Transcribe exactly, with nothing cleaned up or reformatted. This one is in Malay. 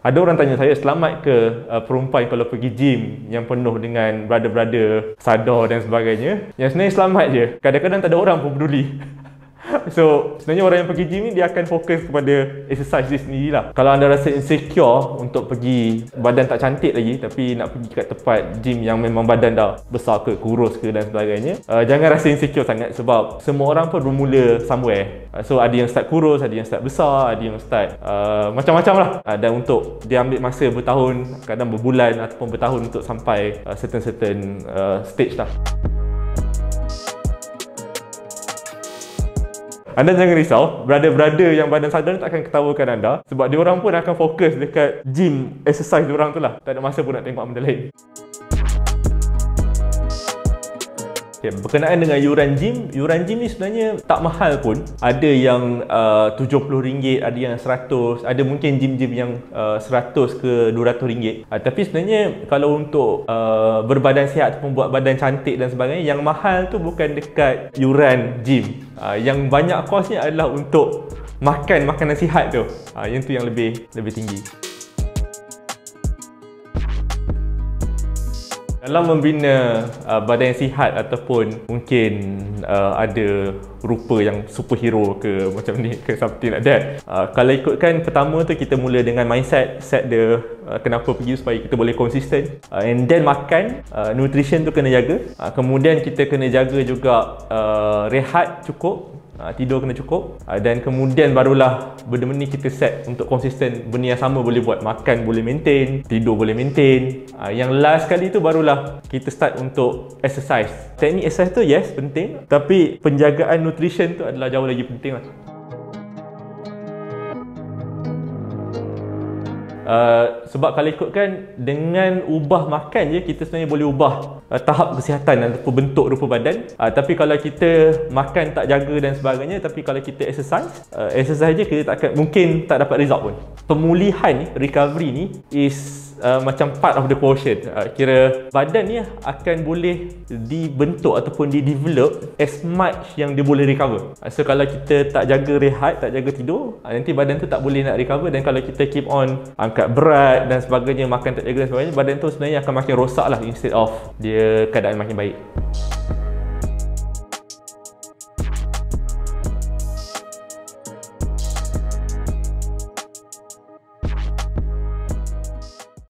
Ada orang tanya saya, selamat ke uh, perempuan kalau pergi gym yang penuh dengan brother-brother sadar dan sebagainya? Yang sebenarnya selamat je. Kadang-kadang tak ada orang pun peduli. So, sebenarnya orang yang pergi gym ni dia akan fokus kepada exercise dia sendirilah. Kalau anda rasa insecure untuk pergi, badan tak cantik lagi tapi nak pergi kat tempat gym yang memang badan dah besar ke, kurus ke dan sebagainya, uh, jangan rasa insecure sangat sebab semua orang pun bermula somewhere. Uh, so, ada yang start kurus, ada yang start besar, ada yang start uh, macam-macam lah. Uh, dan untuk dia ambil masa bertahun, kadang berbulan ataupun bertahun untuk sampai uh, certain-certain uh, stage lah. Anda jangan risau, brother-brother yang badan sadar tak akan ketawakan anda sebab diorang pun akan fokus dekat gym exercise diorang tu lah. Tak ada masa pun nak tengok benda lain. Okay, berkenaan dengan yuran gym, yuran gym ni sebenarnya tak mahal pun. Ada yang uh, tujuh puluh ringgit, ada yang seratus, ada mungkin gym-gym yang uh, seratus ke dua ratus ringgit. Uh, tapi sebenarnya kalau untuk uh, berbadan sihat ataupun buat badan cantik dan sebagainya, yang mahal tu bukan dekat yuran gym. Uh, yang banyak kosnya adalah untuk makan makanan sihat tu. Uh, yang tu yang lebih lebih tinggi. Dalam membina uh, badan yang sihat ataupun mungkin uh, ada rupa yang superhero ke macam ni ke something like that, uh, kalau ikutkan pertama tu kita mula dengan mindset, set dia uh, kenapa pergi supaya kita boleh konsisten, uh, and then makan, uh, nutrition tu kena jaga, uh, kemudian kita kena jaga juga uh, rehat cukup, uh, tidur kena cukup, uh, dan kemudian barulah benda-benda ni kita set untuk konsisten. Benda yang sama boleh buat, makan boleh maintain, tidur boleh maintain, uh, yang last kali tu barulah kita start untuk exercise. Teknik exercise tu yes penting, tapi penjagaan nutrition tu adalah jauh lagi penting lah. Uh, sebab kalau ikutkan dengan ubah makan je kita sebenarnya boleh ubah uh, tahap kesihatan ataupun bentuk rupa badan. Uh, tapi kalau kita makan tak jaga dan sebagainya, tapi kalau kita exercise, uh, exercise je kita tak akan, mungkin tak dapat result pun. Pemulihan ni, recovery ni is Uh, macam part of the portion. Uh, kira badan ni akan boleh dibentuk ataupun di-develop as much yang dia boleh recover. Uh, so kalau kita tak jaga rehat, tak jaga tidur, uh, nanti badan tu tak boleh nak recover. Dan kalau kita keep on angkat berat dan sebagainya, makan tak jaga dan sebagainya, badan tu sebenarnya akan makin rosak lah instead of dia keadaan makin baik.